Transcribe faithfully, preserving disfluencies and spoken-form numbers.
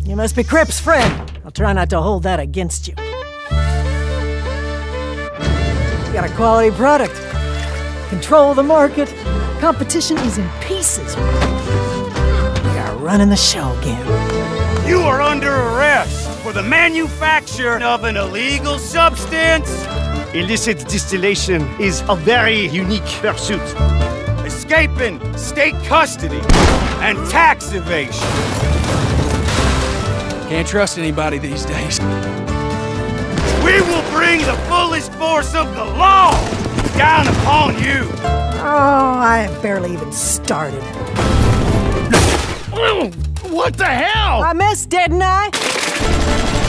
You must be Crip's friend. I'll try not to hold that against you. You got a quality product. Control the market. Competition is in pieces. You're running the show again. You are under arrest for the manufacture of an illegal substance. Illicit distillation is a very unique pursuit. Escaping state custody and tax evasion. Can't trust anybody these days. We will bring the fullest force of the law down upon you. Oh, I have barely even started. What the hell? I missed, didn't I?